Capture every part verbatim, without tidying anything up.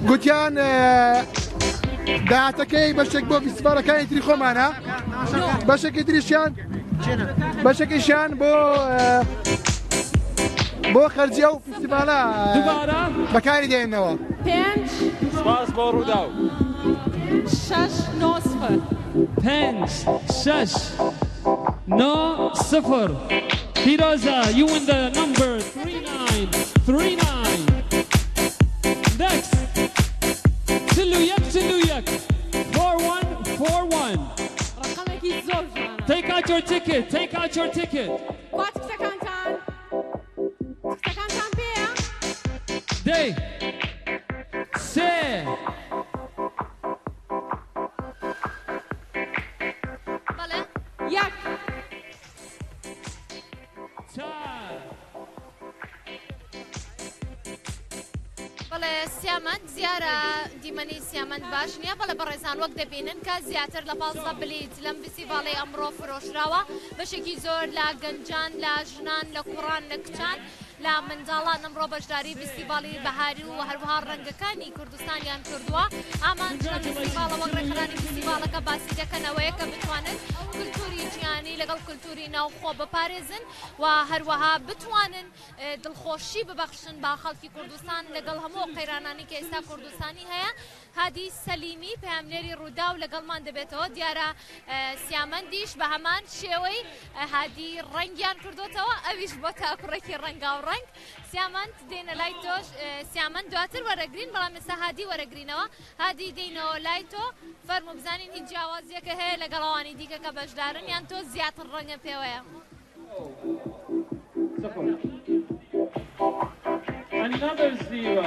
گوتیان داهاتەکەی بەشێک بۆ فیستیڤالەکانی تری خۆمانە بەشێکی تریشیان بەشێکیشیان بۆ بۆ خەرجیە و فیستیڤالە بەکاری دێنەوە. پێنج سپاس بۆ ڕووداو. شەش نۆ سفر. پێنج شەش نۆ سفر. پیرۆزە you win the number three nine three nine. Next سلویەک سلویەک four one four one. ڕقەمێکی زۆر جوانە. Take out your ticket. Take out your ticket. بات کچەکانتان کچەکانتان پێیە؟ دەی سێ بەڵێ یەک چار. بەڵێ سیامەند زیارە دیمەنی سیامەند باش نییە بەڵێ بەڕێزان وەک دەبینن کە زیاتر لە پازدە بلیت لەم فیستیڤاڵی ئەمڕۆ فرۆشراوە بەشێکی زۆر لە گەنجان لە ژنان لە کوڕان لە کچان لە منداڵان ئەمڕۆ بەشداری فیستیڤاڵی بەهاری و هەروەها ڕەنگەکانی کوردستانیان کردووە. ئامان لە فیستیڤاڵە وەک ڕێکخراوی فیستیڤاڵەکە باسی دەکەنەوەیە کە بتوانن کلتوری جیهانی لەگەڵ کلتوری ناوخۆ بپارێزن و هەروەها بتوانن دڵخۆشی ببەخشن با خەڵکی کوردستان لەگەڵ هەموو قەیرانانی کە ئێستا کوردستانی هەیە. هادی سەلیمی پەیامنێری ڕوودا و لەگەڵمان دەبێتەوە. دیارە سیامەندیش بە هەمان شێوەی هادی ڕەنگیان کردوتەوە ئەویش بۆ تاکوڕێکی ڕەنگا و ڕەنگ. سیامەند دێنە لای تۆش سیامەند دواتر وەرەگرین بەڵام ئێستا هادی وەرەگرینەوە. هادی دێنەوە لای تۆ فەرمو بزانین هیچ جیاوازیەکە هەیە لەگەڵەوانی دیکە کە بەشدارن یان تۆ زیاتر ڕەنگە پێوەیە؟ Another zero.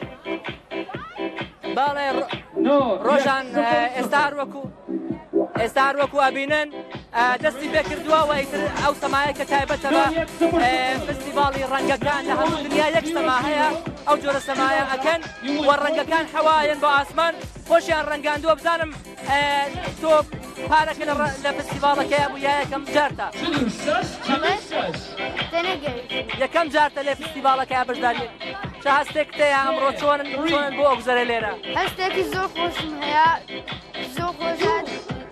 باڵێ ڕۆژان ئێستا هەروەکو ئێستا هەروەکو ئەبینن دەستی پێ کردووە و ئیتر ئەو سەمایە کە تایبەتە بە فستیڤاڵی ڕەنگەکان لە هەموو دنیا یەک سەما هەیە ئەو جۆرە سەمایە ئەکەن و ڕەنگەکان حەوایەن بۆ ئاسمان خۆشیان ڕەنگاندووە. بزانم تۆ پارەکە لە فستیڤاڵەکەی بوو یا یەکەم جارتە؟ یەکەم جارتە لێ فستیڤاڵەکەی بەشداری چه هەستێک تەیە ئەمڕۆ چۆنن چۆنن بۆ ئەو گوزەرە لێرە؟ هەستێکی زۆر خۆشم هەیە زۆر خۆشات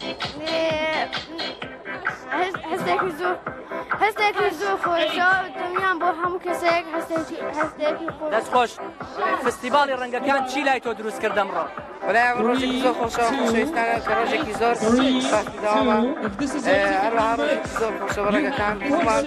هەستێکی زۆر هەستێکی زۆر خۆشە دڵنیام بۆ هەموو کەسێک هەستێکی خۆش. دەست خۆش فستیڤاڵی ڕەنگەکان چی لای تۆ دروست کرد ئەمڕۆ؟ بەلای ڕۆژێکی زۆر خۆشە خۆشەویستانە کە ڕۆژێکی زۆر داوامە هەروەها ڕۆژێکی زۆر خۆشە بە ڕەنگەکان بۆمان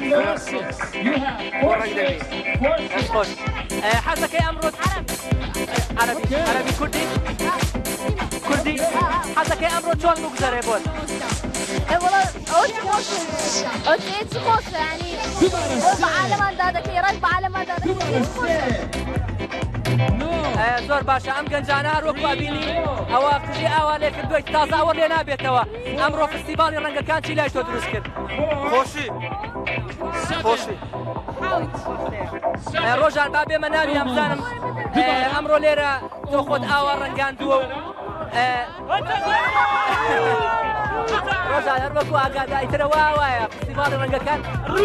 بۆ ڕەنگ دەبێت. دەست خۆش حەزەکەی ئەمڕۆ عەرەبی عەرەبی کوردی کوردی حەزەکەی ئەمڕۆ چۆن بگوزەرێ بۆت؟ والله أوش خوش أوش خوش يعني بعالم هذا كي رد بعالم هذا زۆر باشە ئەم گەنجانە هەروەکو ئەبینی ئەوە قژی ئاوا لێ کردووە تازە ئەوە لێ نابێتەوە. ئەمڕۆ فستیڤاڵی ڕەنگەکان چی لای تۆ دروست کرد؟ خۆشی خۆشی ڕۆژان با بێمە ناویان بزانم ئەمڕۆ لێرە تۆ خۆت ئاوا ڕەنگاندووە و ڕۆژان هەروەکو ئاگاداریترە وایە فستیڤاڵی ڕەنگەکان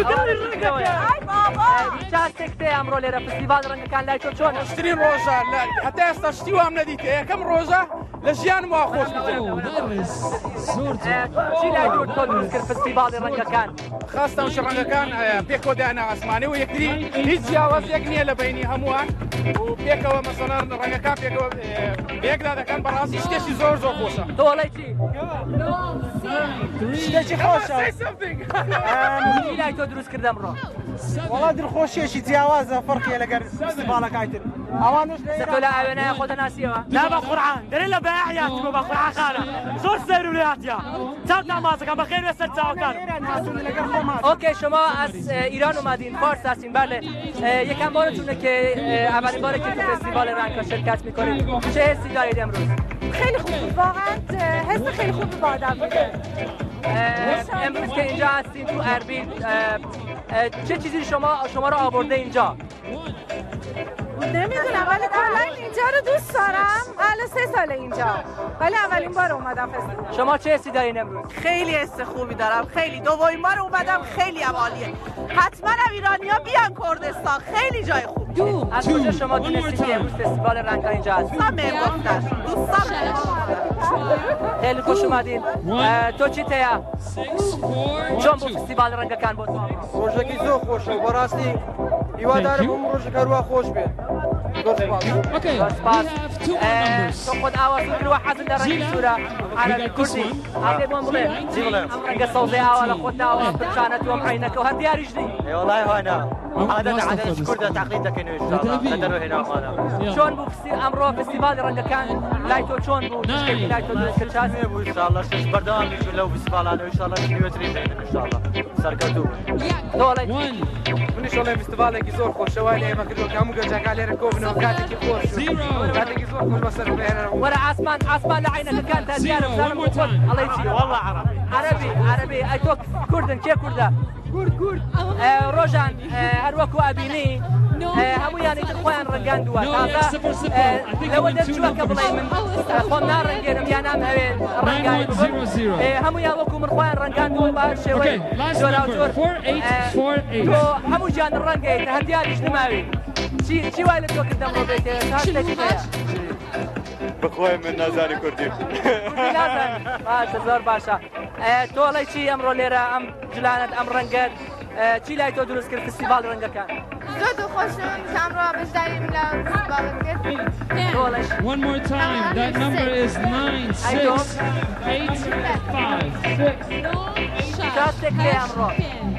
چاستێک تەیە ئەمڕۆ لێرە فستیڤاڵی ڕەنگەکان لای تۆ چۆنە؟ شترین ڕۆژە هەتا ئێستا شتی وام نەدیتە یەکەم ڕۆژە لە ژیانم وا خۆش بکەم. چی لای تۆ دروست کرد فستیڤاڵی ڕەنگەکان؟ خاستە ئەو ڕەنگەکان پێکۆدانە ئاسمانی و یەکتری هیچ جیاوازێک نییە لە بینی هەمووان و پێکەوە مەسەڵەن ڕەنگەکان پێکەوە پێکدا دەکەن بەڕاستی شتێکی زۆر زۆر خۆشە. تۆ وەڵی چی؟ شتێکی خۆشە. چی لای تۆ دروست کرد ئەمڕۆ؟ وەڵا دڵخۆشیێکی جیاوازە فەرقیە لەگەر فستیڤاڵەکەی تر. ئەوانش تۆ لە ئاوێنەیە خۆتە ناسیەوە؟ لا بە قورعان دەرێ لە بەیاحیاتمە بە قورعانخانە زۆر سەیر و لێهاتیە چاو نامازەکەم بەخێر وێ سەر چاوەکان. اوکی شما از ایران اومدین فارس هستین بله یکم بارتونه که اولین باره که تو فستیوال رنگا شرکت میکنید چه حسی دارید امروز؟ خیلی خوب بود واقعا حس خیلی خوبی با آدم بوده. امروز که اینجا هستین تو اربیل چه چیزی شما شما رو آورده اینجا؟ نمیدونم ولی کلا اینجا رو دوست دارم. الان سه سال اینجا ولی اولین بار اومدم فستیوال. شما چه حسی دارین امروز؟ خیلی حس خوبی دارم خیلی دومین بار اومدم خیلی عالیه. حتما ایرانی‌ها بیان کردستان خیلی جای خوبی. از کجا شما دونستید که امروز فستیوال رنگا اینجا هست؟ سامه گفتش دوستان خیلی خوش اومدین. تو چی تیا؟ چون بود فستیوال رنگکان بود؟ ڕۆژێکی زۆر خۆشە بەڕاستی هیوادارم ئەم ڕۆژێک هەروە خۆش بێت. Okay, we have two more numbers. تو خود ئاوازی کردووە حەزت لە ڕەنگی سوورە عەرەبی کوردی ئاڵێ بۆم بڵێ ئەم ڕەنگە سەوزەی ئاوا لە خۆت داوە پرچانەت وەم عینەکە و هەر دیاریش دی. والله هۆنا عادەت عادەت کوردە تەقلید دەکەین ئینشاءالله قەدەر و هێناوانە. چۆن بوو ئەمڕۆ فستیوالی ڕەنگەکان لای تۆ چۆن بوو؟ تشتێکی لای تۆ دروست کرد بوو ئینشاءالله شش بەردەوامیش لەو فستیوالانە ئینشاءالله نوێتری بێنن ئینشاءالله سەرکەوتوو. دۆڵێ منیش وڵێ فستیوالێکی زۆر خۆشەوای لە ئێمە کردووە کە هەموو گەنجەکان لێرە کۆبنەوە کاتێکی خۆش کاتێکی زۆر خۆش بەسەر بهێنەوە. وەرە ئاسمان ئاسمان لە عینەکەکان تا دیارە بزانم ئەڵێ چی؟ والله عەرەبی عەرەبی عەرەبی ئەی تۆ کوردن کێ کووردە؟ کورد کورد ڕۆژان هەروەکو ئەبینی هەموویان ئیتر خۆیان ڕەنگاندووە تازە لەوە دەرچووە کە بڵێ من خۆم ناڕەنگێنم یان نامەوێت ڕەنگانی ببم هەموویان وەکو من خۆیان ڕەنگاندووە بە هەر شێوەیە زۆراوزۆر تۆ هەموو گیان ڕەنگەیت هەر دیاریش نماوی چی وای لە تۆ کردەم ڕۆ بێتێ تا شتێکی هەیە؟ بخۆی من نازانی کوردی باشە زۆر باشە. تۆڵی چی ئەمڕۆ لێرە ئەم جلانت ئەم ڕەنگەت چی لای تۆ دروست کرد فستیوال ڕەنگەکان؟ زۆر دڵخۆشم کە ئەمڕۆ بەشداریم لە فستیوالەکە کرد. One more time. That number is nine six eight five. شاتێک لێ ئەمڕۆ.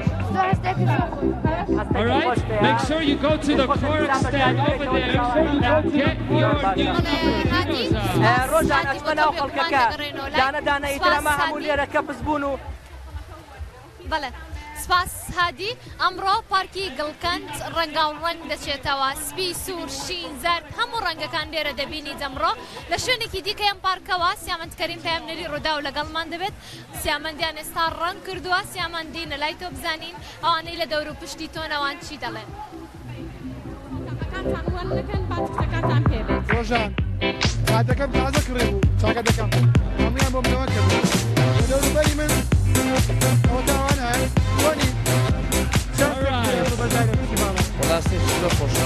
All right, make sure you go to the cork stand over there and get your new numbers. ڕۆژان ئەچمە ناو خەڵکەکە دانە دانە ئیتر ئەمە هەموو لێرە کەپس بوون و بەڵێ سپاس هادی ئەمڕۆ پارکی گڵکەند ڕەنگاو ڕەنگ دەچێتەوە سپی سوور شین زەرد هەموو ڕەنگەکان لێرە دەبینی دەمڕۆ لە شوێنێکی دیکە ئەم پارکەوە سیامەندکەریم پەیامنەری ڕوودا و لەگەڵمان دەبێت سیامەندیان ئێستا ڕەنگ کردووە سیامەندی نەلای تۆ بزانین ئەوانەی لە دەور و پشتی تۆ نەوان چی دەڵێن ڕۆژان کاتەکەم تازە کڕێ بوو چاکە دەکەم هەمویان بۆ منەوە کردو دەوروبەری من ئەوە تاوان هەیە وەنی بەڕاستی زۆر خۆشە.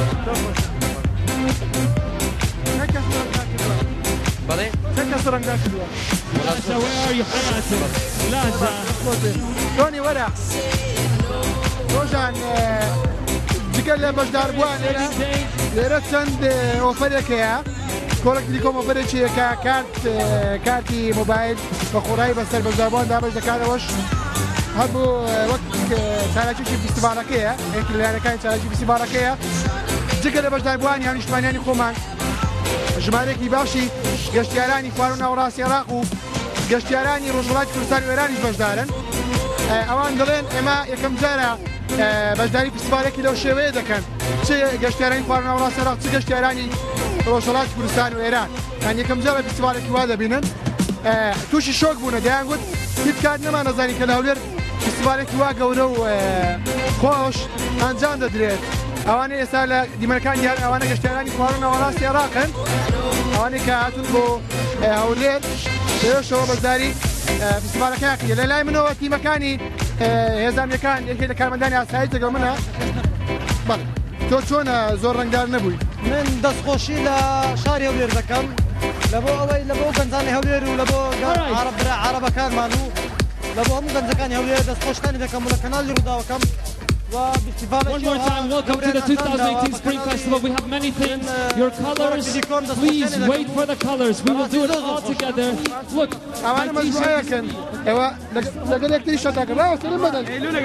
بەڵێ چەند کەس ڕەنگا کردووە؟ Lasha, where are you حياتي؟ Lasha. تۆنی وەرە ڕۆژان جگەر لە بەشداربووان لێرە لێرە چەند ئۆفەرێک هەیە کۆڵێک دیکۆم ئۆفەرێکی کە کارت کارتی مۆبایل بە خۆڕایی بەسەر بەشداربووان دابش دەکاتەوەش هەبوو وەک چالاکیی فستیوالەکەیە یەکی لایەنەکانی چالاکی فستیوالەکەیە جگەر لە بەشداربووان یان نیشتمانیانی خۆمان ژمارەیەکی باشی گەشتیارانی خوار و ناوەڕاستی عێراق و گەشتیارانی ڕۆژهەڵاتی کوردستان و ئێرانیش بەشدارن ئەوان دەڵێن ئێمە یەکەم جارە بەشداری فستیوالێکی لەو شێوەیە دەکەن چ گەشتیارانی خوار و ناوەڕاستی عێراق چ گەشتیارانی ڕۆژهەڵاتی کوردستان و ئێران یان یەکەم جارە فستیوالێکی وا دەبینن تووشی شۆک بوونە دەیان گوت هیچ کات نەمان نەزانی کە لە هەولێر فستیوالێکی وا گەورە و خۆش ئەنجام دەدرێت ئەوانەی ئێستا لە دیمەنەکان دیار ئەوانە گەشتیارانی خوار و ناوەڕاستی عێراقن ئەوانەی کە هاتوون بۆ هەولێر لەوێشەوە بەشداری فستیوالەکەیە لە لای منەوە تیمەکانی هێزانیەکان یەکێک لە کارمەندانی ئاسایی لەگەڵ منە بەڵێ تۆ چۆنە زۆر ڕەنگدار نەبووی؟ من دەستخۆشی لە شاری هەولێر دەکەم لە بۆ ئەوەی لە بۆ گەنجانی هەولێر و لە بۆ عەرەبەکانمان و لە بۆ هەموو گەنجەکانی هەولێر دەستخۆشەکانی دەکەم و لە کەناڵی ڕووداوەکەم. One more time, welcome to the two thousand eighteen Spring Festival. We have many things. Your colors, please wait for the colors. We will do it all together. Look, أنا مجموعة كان. إيوه، لقد يكتري شتاك. لا، سلام بدل.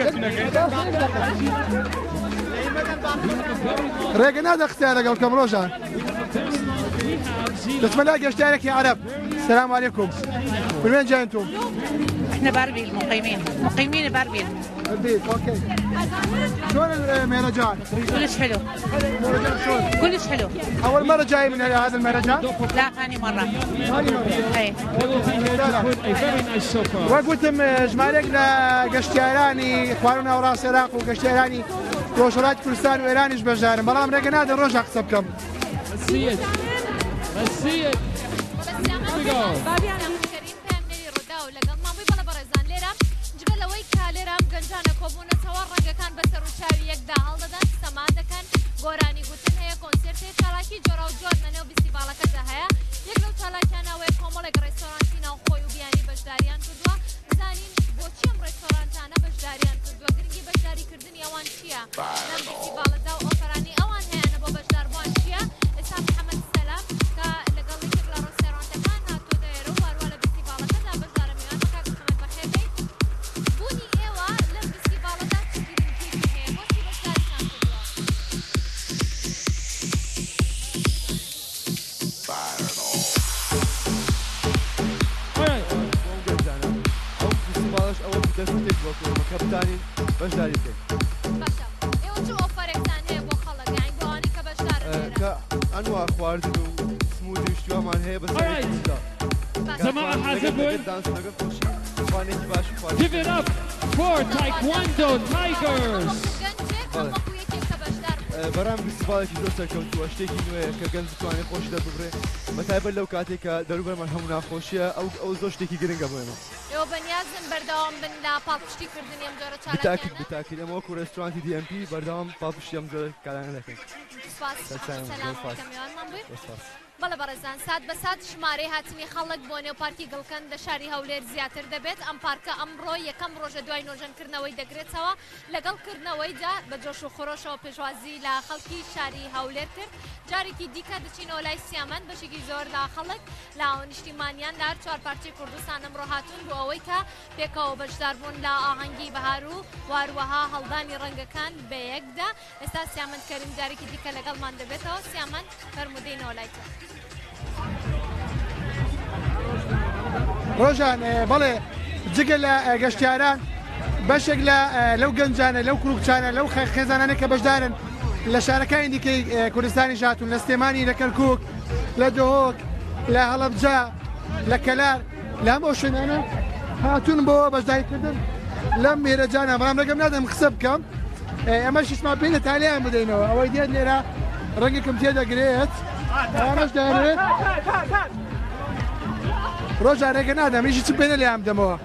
رجعنا هذا اختيار قبل كم روجان. بسم الله جشتارك يا عرب. السلام عليكم. من وين جاي انتم؟ احنا باربيل مقيمين مقيمين باربيل. باربيل اوكي. شلون المهرجان؟ كلش حلو. المهرجان شلون؟ كلش حلو. اول مرة جاي من هذا المهرجان؟ لا ثاني مرة. ثاني مرة. اي. وقلتم جمالك قشتيراني اخواننا وراس العراق وقشتيراني ڕۆژهەڵاتی کوردستان و ئێرانیش بەشدارن بەڵام ڕێگە نادەن ڕۆژە قسە بکەم. جگە لەوەی کە لێرە ئەم گەنجانە کۆبوونەتەوە ڕەنگەکان بەسەر و چاوی یەکدا هەڵدەدەن سەما دەکەن گۆرانی گوتن هەیە کۆنسێرتێ چالاکی جۆرە و جۆر لە نێو فستیڤالەکەدا هەیە یەک لەو چالاکیانەوەی کۆمەڵێک ڕێستۆرانتی ناوخۆی و بیانی بەشداریان کردووە بزانین بۆچی ئەم ڕێستۆرانتانە بەشداریان کردووە گرنگی بەشداریکردنی ئەوان چییە لەم فستیڤالەدا و ئۆپەرانی ئەوان هەیەنە بۆ بەشداربووان چییە ئێستا محەممەد سەلام کە لەگەڵ یەکێک لە ڕێستۆرانتەکان هاتووە دەێرە و واروە لە فستیڤالەکەدا بەشدارە میوان بە کاک محەممەد بەخێر بێیت بوونی ئێوە لەم فستیڤالەدا چ گرنگیەکی هەیە بۆچی بەشداریتان کردووە دەستێک بۆ کۆمەکە بتانین بەشداری بکەین ئێوە چ ئۆفەرێکتان هەیە بۆ خەڵک یانی بۆ ئەوانەی کە بەشدارن کە ئەنوا خواردن و سموودی و شتووامان هەیە بەسەردا جەماعە حازر بووین دانس لەگەڵ خۆشی خوانێکی باش خواردن Give it up for Taekwondo Tigers بەرام فستیڤالێکی زۆر سەرکەوتووە شتێکی نوێیە کە گەنج بتوانێت خۆشی دەبڕێ بەتایبەت لەو کاتێک کە دەروبەرمان هەموو ناخۆشیە ئەو ئەو زۆر شتێکی گرنگە بۆ ئێمە ئێوە بەنیازن بەردەوام بن لە پاڵپشتیکردنی ئەم جۆرە بتاکید چالاکیانە بتاکید ئەمە وەکو ڕێستۆرانتی دی ئەم پی بەردەوام پاڵپشتی ئەم جۆرە کارانە دەکەین سپاس سەلام کەمیوانمان بووی بەڵێ بەڕێزان سات بە سات ژمارەی هاتنی خەڵک بۆ نێو پارکی گڵکەن لە شاری هەولێر زیاتر دەبێت ئەم پارکە ئەمڕۆ یەکەم ڕۆژە دوای نۆژەنکردنەوەی دەگرێتەوە لەگەڵکردنەوەیدا بە جۆش و خۆشەوە پێشوازی لە خەڵکی شاری هەولێر کرد جارێکی دیکە دەچینەوە لای سیامەند بەشێکی زۆر لە خەڵک لە نیشتیمانیان لە هەر چوار پارچەی کوردستان ئەمڕۆ هاتوون بۆ ئەوەی کە پێکەوە بەشداربوون لە ئاهەنگی بەهار و واروەها هەڵدانی ڕەنگەکان بە یەکدا ئێستا سیامەند کەریم جارێکی دیکە لەگەڵمان دەبێتەوە سیامەند فەرمودەینەوە لای تۆ ڕۆژان بەڵێ جگە لە گەشتیاران بەشێک لە لەو گەنجانە لەو کوروکچانە لەو خێزانانە کە بەشدارن لە شارەکانی دیکەی کوردستانی هاتوون لە سلێمانی لە کەرکووک لە دۆهۆک لە هەڵەبجە لە کەلار لە هەم ئەو شوێنانە هاتوون بۆ بەشداریکردن لەم مێرەجانە بەڵام ڕێگەم نادەم قسە بکەم ئەمە شیشمان پێی لە تالیان بدەینەوە ئەوەی دێت لێرە ڕەنگێکم تێدەگرێت ئەوانەش دەهێنێت ڕۆژان ڕێگە نادەم هیچی چ پێنە لێیان بدەمەوە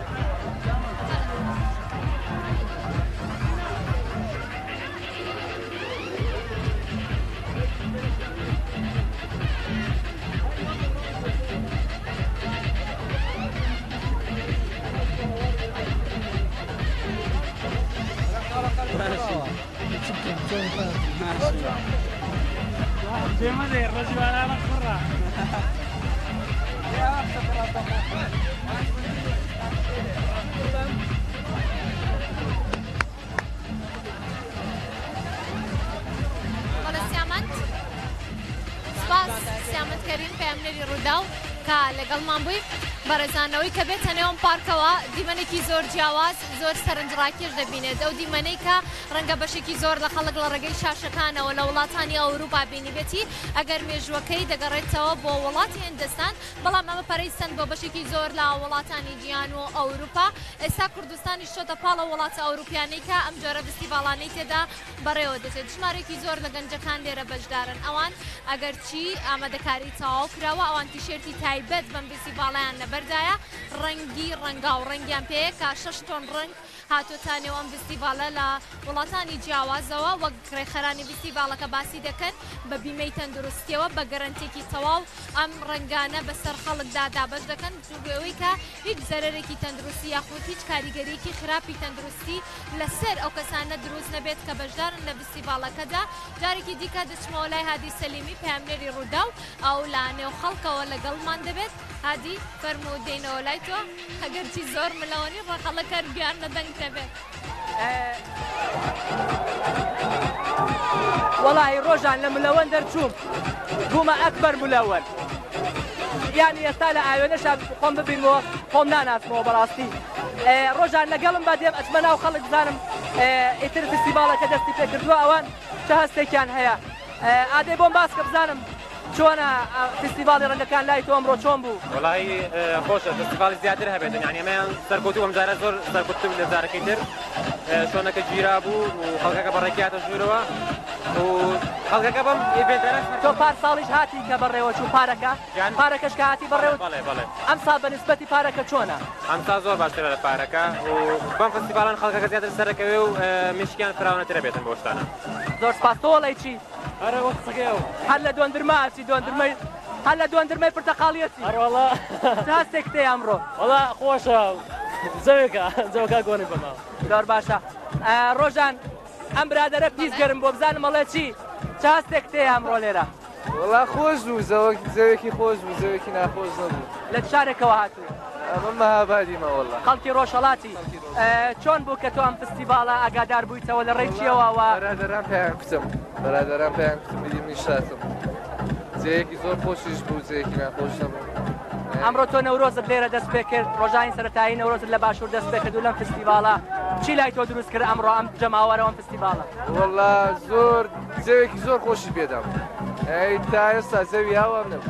سیامەند کەریم پەیامنەری ڕوودا و کە لەگەڵمان بووی بەڕێزانەوەی کە بێتە نێوم پارکەوە دیمەنێکی زۆر جیاواز زۆر سەرنجڕاکێش دەبینێت ئەو دیمەنەی کە ڕەنگە بەشێکی زۆر لە خەڵک لە ڕێگەی شاشەکانەوە لە وڵاتانی ئەوروپا بینیبێتی ئەگەر مێژوەکەی دەگەڕێتەوە بۆ وڵاتی هیندستان بەڵام ئەمە پەرەیسەند بۆ بەشێکی زۆر لە وڵاتانی گیان و ئەوروپا ئێستا کوردستانی شۆتە پاڵە وڵاتە ئەوروپیانەی کە ئەم جۆرە فستیڤاڵانەی تێدا بەڕێوە دەچێت ژمارێکی زۆر لە گەنجەکان لێرە بەشدارن ئەوان ئەگەر چی ئامادەکاری تەواو کراوە ئەوان تیشێرتی تایبەت بەم فستیڤاڵیان لەبەردایە ڕەنگی ڕەنگا و ڕەنگیان پێەیە کە شەش تۆن ڕەنگ هاتوۆتانەوە ئەم فستیڤاڵە لە وڵاتانی جیاوازەوە وەک ڕێکخەرانی فستیڤاڵەکە باسی دەکەن بە بیمەی تەندروستیەوە بە گەرانتێکی تەواو ئەم ڕەنگانە بەسەر خەڵکدا دابەش دەکەن جوگوێەوەی کە هیچ زەرەرێکی تەندروستی یاخود هیچ کاریگەریەکی خراپی تەندروستی لەسەر ئەو کەسانە دروست نەبێت کە بەشدارن لە فستیڤاڵەکەدا جارێکی دیکە دەچمەوە لای هادی سەلیمی پەیامنەری ڕوودا و ئەو لا نێو خەڵکەوە لەگەڵمان دەبێت هادی فەرمودەینەوە لای تۆ ئەگەرچی زۆر ملەوەنی ڕەخەڵەکە گیان لەدەنگ دەبێت وەڵاهی ڕۆژان لە ملەوەن دەرچووم بوومە ئەکبەر ملەوەن یانی ئێستا لە ئاوێنەشا خۆم ببینەوە خۆم ناناسمەوە بەڕاستی ڕۆژان لەگەڵم با دێم ئەچمە ناو خەڵک بزانم ئیتر فستیڤاڵەکە دەستی پێ کردووە ئەوان چه هەستێکیان هەیە ئادەی بۆم باس کە بزانم چۆنە فستیڤاڵی ڕەنگەکان لای تۆ ئەمڕۆ چۆن بوو؟ وەڵاهی خۆشە فستیڤاڵی زیاتر هەبێت یعنی ئەمەیان سەرکەوتوو ئەم جارە زۆر سەرکەوتوو لە جارەکەی تر شۆنەکە گیرا بوو و خەڵکەکە بەڕێکیاتە ژوورەوە و خەڵکەکە بەم ئیڤێنتەرە تۆ پارساڵیش هاتی کە بەڕێوە چوو پارەکە پارەکەش کە هاتی بەڕێوە ئەم ساڵ بە نسبەتی پارەکە چۆنە؟ ئەمسا زۆر باشترە لە پارەکە و بەم فستیڤالان خەڵکەکە زیاتر سەرەکەوێ و مشکیان فراوانەترە بێتن بۆ شتانە. زۆر سپاس. تۆ وەڵی چی؟ ئەرە وەک سەگەیەوە هەر لە دوێندرمە ئاچی دوێندرمەی هەر لە دوێندرمەی پرتەقاڵیەتی هەروەڵا هەستێک تێ ئەمڕۆ وەڵا خۆشە زەوێکە زەوەکە گۆنی بەما زۆر باشە. ڕۆژان ئەم برادەرە پیسگەرم بۆ بزانم مەڵێ چی چ هەستێک تێ ئەمڕۆ لێرە؟ وەڵا خۆش بوو زەوێکی خۆش بوو زەوێکی ناخۆش نەبوو. لە شارێکەوە هاتوو؟ ئەمە مەهابادیمە وەڵا. خەڵکی ڕۆژهەڵاتی چۆن بوو کە تۆ ئەم فستیڤاڵە ئاگادار بوویتەوە لە ڕێی چیەوە؟ بەرادەران پێیان کوتم بەرادەران پێیان کوتم بیری میشاتم جەیەکی زۆر خۆشیش بوو جەیەکی ناخۆش نەبوو. ئەمڕۆ تۆ نەورۆزت لێرە دەست پێ کرد ڕۆژانی سەرەتایی نەورۆزت لە باشوور دەست پێ کرد و لەم فستیڤاڵە چی لای تۆ دروست کرد ئەمڕۆ ئەم جەماوەرەوە ئەم فستیڤاڵە؟ وەڵا زۆر جەوێکی زۆر خۆشی پێدام تا ئێستا زەوی هاوام نەبوو.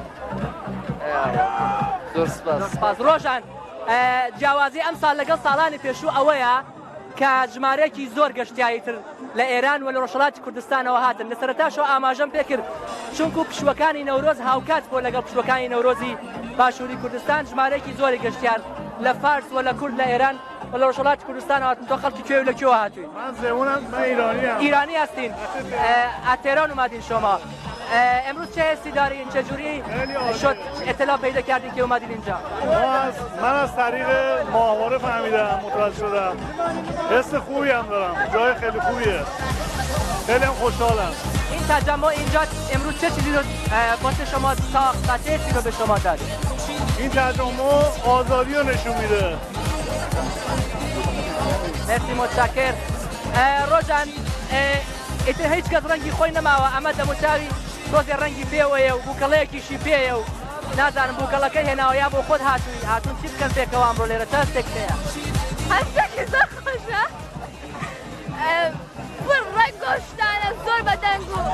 زۆر سپاس. ڕۆژان جیاوازی ئەم ساڵ لەگەڵ ساڵانی پێشوو ئەوەیە کە ژمارەیەکی زۆر گەشتیایی تر لە ئێران و لە ڕۆژهەڵاتی کوردستانەوە هاتن. لە سەرەتاشەوە ئاماژەم پێ کرد چونکو پشوەکانی نەورۆز هاوکات بۆ لەگەڵ پشوەکانی نەورۆزی باشووری کوردستان ژمارەیەکی زۆری گەشتیار لە فارس و لە کورد لە ئێران و لە ڕۆژهەڵاتی کوردستان هاتن. تۆ خەڵکی کوێ و لەکوێوە هاتووی؟ ئیرانی هەستین ئاتێران اومدین شما. امروز چه حسی دارین؟ چجوری شد اطلاع پیدا کردین که اومدین اینجا؟ من از طریق ماهواره فهمیدم متوجه شدم. حس خوبی هم دارم. جای خیلی خوبیه. خیلی هم خوشحالم. این تجمع اینجا امروز چه چیزی رو واسه شما ساخت و چه چیزی رو به شما داد؟ این تجمع آزادی رو نشون میده. مرسی متشکر. روشن ئیتر هیچ کەس ڕەنگی خۆی نەماوە ئەمە دەموچاوی تۆزێ ڕەنگی پێوەیە و بووکەڵەیەکیشی پێیە و نازانم بووکەڵەکەی هێناوە یا بۆ خۆت هاتووی هاتوون چی بکەن پێکەوە ئەمڕۆ لێرە چ هەستێک هەیە؟ هەستێکی زۆر خۆشە پڕ ڕەنگ و شتانە زۆر بەدەنگ و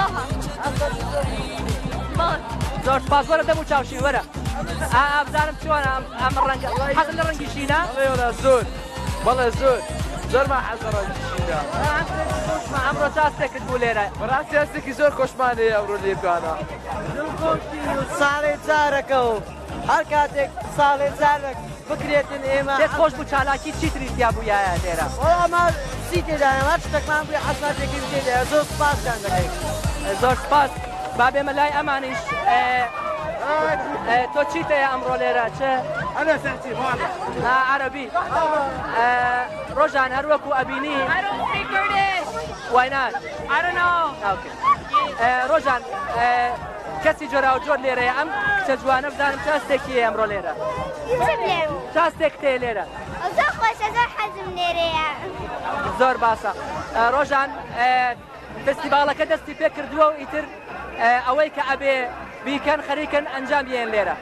زۆر سپاس. وەرە دەموچاوشین وەرە ئابزانم چۆنە ئەمە ڕەنگە حەزت لە ڕەنگی شینە؟ زۆر بەڵێ زۆر زۆرمان حەز لە ڕەنگی شینە. ئەمڕۆ چ هەستێکت بوو لێرە؟ بەڕاستی هەستێکی زۆر خۆشمان هەیە ئەمڕۆ لێکانە. ساڵی جارەکە و هەر کاتێک ساڵی جارێک بکرێتن ئێمە پێت خۆش بوو چالاکی چیتری تیا بوویایە لێرە؟ ئەمە چی تێدایە هەر شتێکمان بووی حەسناتێکی تێدایە زۆر سپاسیان دەکەین. زۆر سپاس. با بێمە لای ئەمانیش تۆ چیت هەیە ئەمڕۆ لێرە چه؟ عەرەبی. ڕۆژان هەروەکو ئەبینی Why not? I don't know. Okay. ڕۆژان کەسی جۆرا و جۆر لێرەیە ئەم کچە جوانە بزانم چ هەستێکی ئەمڕۆ لێرە؟ چ هەستێک تێ لێرە؟ زۆر خۆشە زۆر حەزم لێرەیە. زۆر باشە. ڕۆژان فستیڤاڵەکە دەستی پێ کردووە و ئیتر ئەوەی کە ئەبێ بیکەن خەریکن ئەنجام بدەن لێرە.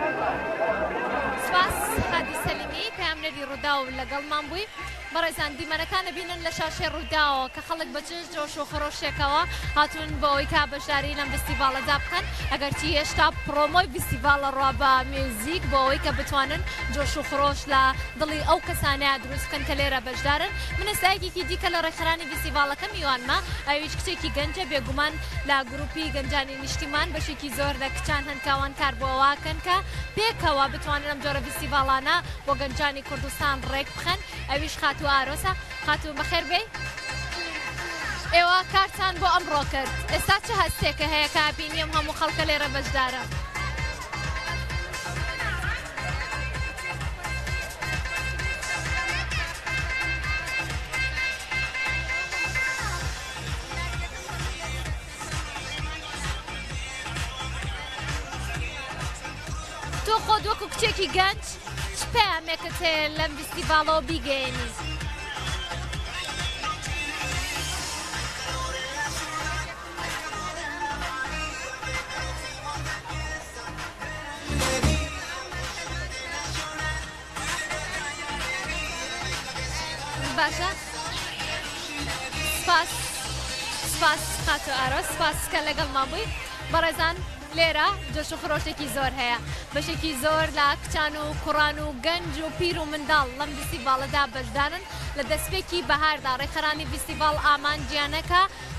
سپاس هادی سەلیمی پەیامنەری ڕوودا و لەگەڵمان بووی. بەڕێزان دیمەنەکانە بینن لە شاشەی ڕووداوە کە خەڵک بە چنج جۆش و خۆشێکەوە هاتوون بۆ ئەوەی کا بەشداری لەم فستیڤاڵەدا بکەن ئەگەرچی هێشتا پرۆمۆی فستیڤاڵە ڕوا بە میوزیک بۆ ئەوەی کە بتوانن جۆش و خۆش لە دڵی ئەو کەسانەیە دروست بکەن کە لێرە بەشدارن. منە سایەکێکی دیکە لە ڕێکخراانی فستیڤاڵەکە میوانمە ئەویش کچێکی گەنجە بێگومان لە گروپی گەنجانی نیشتیمان بەشێکی زۆر لە کچان هەنکاوان کار بۆ ئەوواکەن کە پێکەوە بتوانن ئەم جۆرە فستیڤاڵانە بۆ گەنجانی کوردستان ڕێک بخەن. ئەویش خاتوو ئارۆسە خاتوو بەخێر بێ ئێوە کارتان بۆ ئەمڕۆ کرد. ئێستا چه هەستێکە هەیە کە بینیم هەموو خەڵکە لێرە بەشدارە؟ تۆ خۆت وەکو کچێکی گەنج چ پەیامێکت هەیە لەم فستیڤاڵەوە بیگەێنی؟ باشە سپاس سپاس خاتو ئارۆ سپاس کە لەگەڵمان بووی. بەڕێزان لێرە جۆش و خڕۆشێکی زۆر هەیە بەشێکی زۆر لە کچان و کوڕان و گەنج و پیر و منداڵ لەم فستیڤاڵەدا بەشدارن لە دەستپێکی بەهاردا ڕێکخراانی فستیڤاڵ ئامانجیانەکە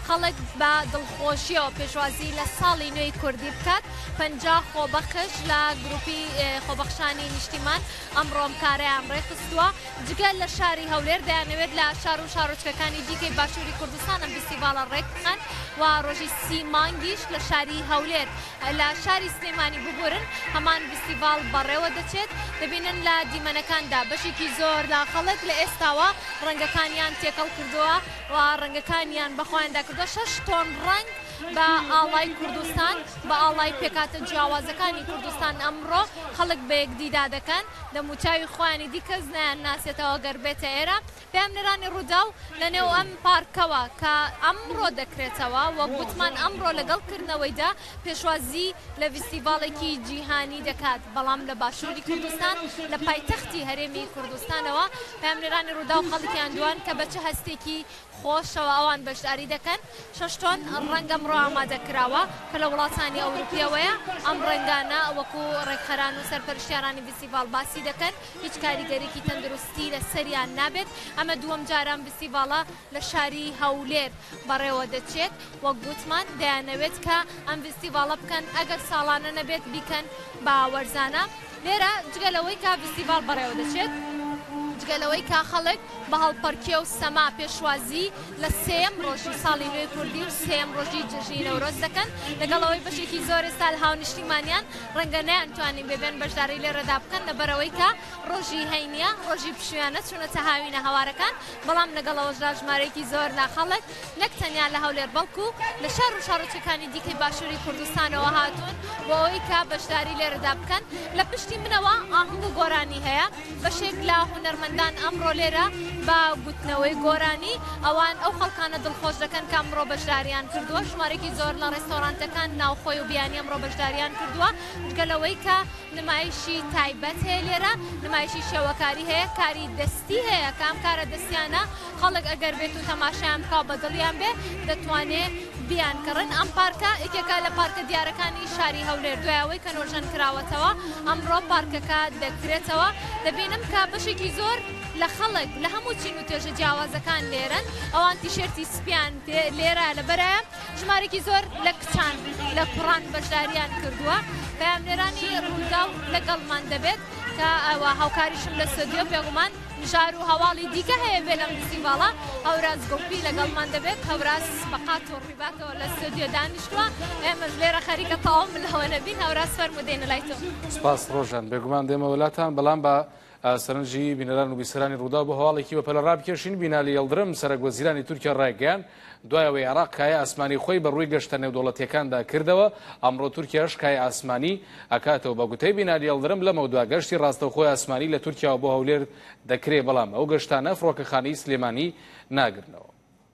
خەڵک بە دڵخۆشیەوە پێشوازی لە ساڵی نوێی کوردی بکات پەنجا خۆبەخش لە گروپی خۆبەخشانی نیشتیمان ئەمڕۆم کارەیان ڕێخستووە جگەل لە شاری هەولێر دەیانەوێت لە شار و شارۆچکەکانی دیکەی باشووری کوردستان ئەم فستیڤالە ڕێک بخەن و ڕۆژی سی مانگیش لە شاری هەولێر لە شاری سلێمانی ببورن هەمان فستیڤال بەڕێوە دەچێت دەبینن لە دیمەنەکاندا بەشێکی زۆر لە خەڵک لە ئێستاوە ڕەنگەکانیان تێکەڵ کردووە و ڕەنگەکانیان بەخۆیاندا کردووە شەش تۆن ڕەنگ بە ئاڵای کوردستان بە ئاڵای پێکاتە جیاوازەکانی کوردستان ئەمڕۆ خەڵک بە یەکدیدا دەکەن لە موچاوی خۆیانی دی کەس نیان ناسێتەوە گەر بێتە ئێرە پێمنەرانی ڕوودا و لە نێو ئەم پارکەوە کە ئەمڕۆ دەکرێتەوە وەک گوتمان ئەمڕۆ لەگەڵکردنەوەیدا پێشوازی لە فستیڤالێکی جیهانی دەکات بەڵام لە باشووری کوردستان لە پایتەختی هەرێمی کوردستانەوە پێمنەرانی ڕوودا و خەڵکیان دوان کە بە چه هەستێکی خۆشەوە ئەوان بەشداری دەکەن شەش تۆن ڕەنگ ئەمڕۆ ئامادەکراوە کە لە وڵاتانی ئەوروپیەوەیە ئەم ڕەنگانە وەکو ڕێکخەران و سەرپەرشتیارانی فستیڤال باسی دەکەن هیچ کاریگەرێکی تەندروستی لە سەریان نابێت ئەمە دووەم جاران فستیڤالە لە شاری هەولێر بەڕێوە دەچێت وەک گوتمان دەیانەوێت کە ئەم فستیڤالە بکەن ئەگەر ساڵانە نەبێت بیکەن بە وەرزانە لێرە جگەلەوەی کا فستیڤال بەڕێوە دەچێت جگەلەوەی کا خەڵک بە هەڵپەرکێ و سەما پێشوازی لە سێم ڕۆژی ساڵی نوێی کوردی و سێم ڕۆژی جژنی نەورۆز دەکەن لەگەڵەوەی بەشێکی زۆر ئێستا لە هاونیشتیمانیان ڕەنگە نەیانتوانین ببێن بەشداری لێرەدا بکەن لەبەرەوەی کە ڕۆژی هەینیە ڕۆژی پشویانە چوونەتە هاوینە هەوارەکان بەڵام لەگەڵەوەشدا ژمارەیەکی زۆر لا خەڵک نەک تەنیا لە هەولێر بەڵکو لە شار و شارۆچەکانی دیکەی باشووری کوردستانەوە هاتوون بۆ ئەوەی کە بەشداری لێرەدا بکەن لە پشتی منەوە ئاهەنگ و گۆرانی هەیە بەشێک لە هونەرمەندان ئەمڕۆ لێرە بە گوتنەوەی گۆرانی ئەوان ئەو خەڵکانە دڵخۆش دەکەن کە ئەمڕۆ بەشداریان کردووە ژمارەی زۆر لە ڕێستۆرانتەکان ناوخۆی و بیانی ئەمڕۆ بەشداریان کردووە گەلەوەی کە نمایشی تایبەت هەیە لێرە نمایشی شێوەکاری هەیە کاری دەستی هەیە کام کارە دەستیانە خەڵک ئەگەر بێت و تەماشایان بکاو بە دڵیان بێ دەتوانێت بیانکردن ئەم پارکە یەکێکە لە پارکە دیارەکانی شاری هەولێر دوایەوەی کە نۆژەن کراوەتەوە ئەمڕۆ پارکەکە دەکرێتەوە دەبینم کە بەشێکی زۆر لە خەڵک لە هەموو چین و توێژە جیاوازەکان لێرن ئەوان تیشێرتی سپیان لێرە لەبەرایە ژمارێکی زۆر لە کچان لە کوڕان بەشداریان کردووە پەیامنێرانی ڕوودا و لەگەڵمان دەبێت کە ئەوە هاوکاریشم لە سودیۆ پێغومان ژار و هەواڵی دیکە هەیە بێ لەم فستیڤالە هەوراز گۆپی لەگەڵمان دەبێت هەوراز بەقات و ڕیباتەوە لە سودیۆ دانیشتووە ئێمەش لێرە خەریکە تەواو لەوە نەبین هەوراز فەرمودێنە لای تۆ سپاس ڕۆژان بێگومان دێمە وڵاتان بەڵام بە سەرنجی بینەران و بیسەرانی ڕوودا بۆ هەواڵێکی بە پەلە ڕابکێشین بینالی یەڵدرم سەرۆکوەزیرانی تورکیا ڕایگەیاند دوایەوەی عێراق کایە ئاسمانی خۆی بە ڕووی گەشتە نێودەوڵەتیەکاندا کردەوە ئەمڕۆ تورکیاش کایە ئاسمانی ئەکاتەوە بە گوتەی بینالی یەڵدرم لەمە دوا گەشتی ڕاستەوخۆی ئاسمانی لە تورکیاوە بۆ هەولێر دەکرێت بەڵام ئەو گەشتانە فڕۆکەخانەی سلێمانی ناگرنەوە.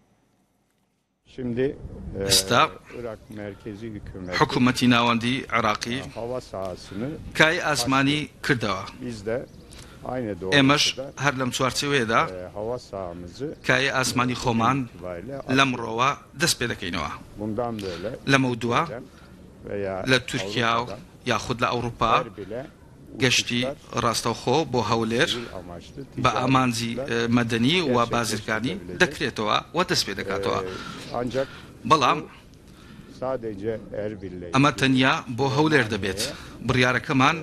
ئێستا حکوومەتی ناوەندی عێراقی کای ئاسمانی کردەوە ئێمەش هەر لەم چوارچێوەیەدا کای ئاسمانی خۆمان لەمڕۆوە دەست پێ دەکەینەوە لەمە دووە لە تورکیا و یاخود لە ئەوروپا گەشتی ڕاستەوخۆ بۆ هەولێر بە ئامانجی مەدەنی و بازرگانی دەکرێتەوە و دەست پێ دەکاتەوە بەڵام ئەمە تەنیا بۆ هەولێر دەبێت بڕیارەکەمان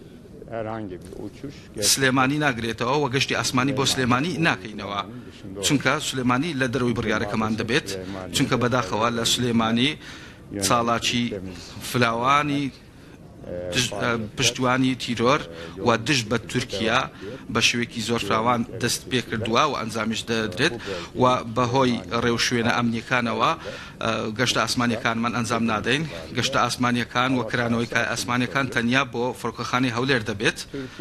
سلێمانی ناگرێتەوە و گەشتی ئاسمانی بۆ سلێمانی ناکەینەوە چونکە سلێمانی لە دەروی بڕیارەکەمان دەبێت چونکە بەداخەوە لە سلێمانی چاڵاکی فلاوانی پشتوانی تیرۆر و دژ بە تورکیا بە شوێکی زۆر فراوان دەست پێ کردووە و ئەنجامیش دەدرێت و بەهۆی ڕێو شوێنە ئەمنیەکانەوە گەشتە ئاسمانیەکانمان ئەنجام نادەین گەشتە ئاسمانیەکان و کرانەوەی کای ئاسمانیەکان تەنیا بۆ فڕۆکەخانەی هەولێر دەبێت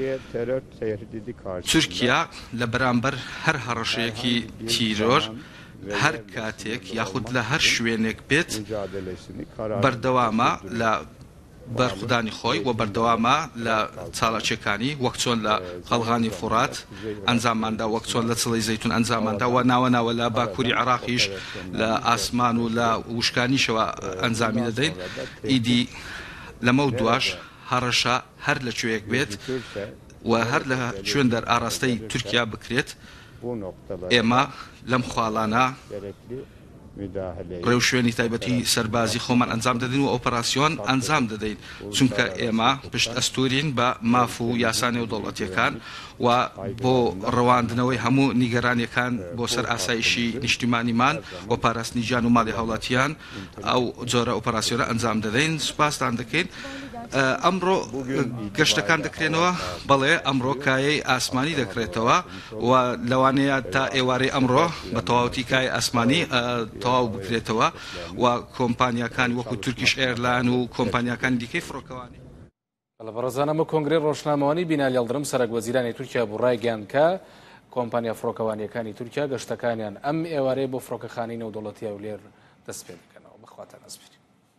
تورکیا لە بەرامبەر هەر هەڕەشەیەکی تیرۆر هەر کاتێک یاخود لە هەر شوێنێک بێت بەردەوامە لە بەرخودانی خۆی و بەردەوامە لە چاڵاکیەکانی وەک چۆن لە قەڵغانی فورات ئەنجامماندا وەک چۆن لە چڵەی زەیتون ئەنجامماندا و ناوە ناوە لە باکووری عێراقیش لە ئاسمان و لە وشکانیشەوە ئەنجامی دەدەین ئیدی لەمە و دواش هەڕەشە هەر لە کوێیەک بێت و هەر لە شوێن دەر ئاراستەی تورکیا بکرێت ئێمە لەم خواڵانە ڕێو شوێنی تایبەتی سەربازی خۆمان ئەنجام دەدەین و ئۆپەراسیۆن ئەنجام دەدەین چونکە ئێمە پشت ئەستورین بە ماف و یاسانێ و دەوڵەتیەکان و بۆ ڕەواندنەوەی هەموو نیگەرانیەکان بۆ سەر ئاسایشی نیشتیمانیمان و پاراستنی گیان و ماڵی هاوڵاتیان ئەو جۆرە ئۆپەراسیۆنە ئەنجام دەدەین سوپاستان دەکەین. ئەمڕۆ گەشتەکان دەکرێنەوە بەڵێ ئەمڕۆ کایەی ئاسمانی دەکرێتەوە و لەوانەیە تا ئێوارەی ئەمڕۆ بە تەواوەتی کای ئاسمانی تەواو بکرێتەوە و کۆمپانیاکان وەکو تورکیش ئێرلاین و کۆمپانیاکانی دیکەی فڕۆکەوانی. بەڵە بەڕێزانەمە کۆنگرێ ڕۆژنامەوانی بینالی هەڵدرم سەرۆکوەزیرانی تورکیا بۆ ڕایگەیاند کە کۆمپانیا فڕۆکەوانیەکانی تورکیا گەشتەکانیان ئەم ئێوارەیە بۆ فڕۆکەخانەی نێودەوڵەتی هەولێر دەست پێ دەکەنەوە. بەخواتان ئەسپێری.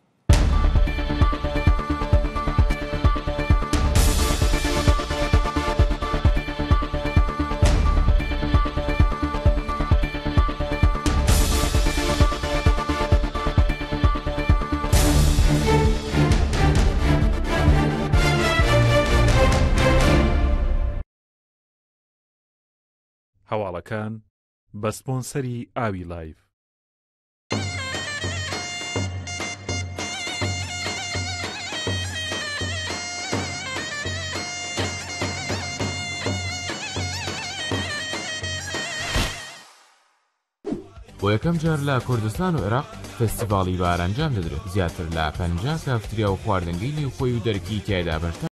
هەواڵەکان بە سپۆنسەری ئاوی لایف. بۆ یەکەم جار لە کوردستان و عێراق فستیڤاڵی بار ئەنجام دەدرێت. زیاتر لە پەنجا کافتریا و خواردنگی لێوخۆی و دەرکی تیایدا بەشدار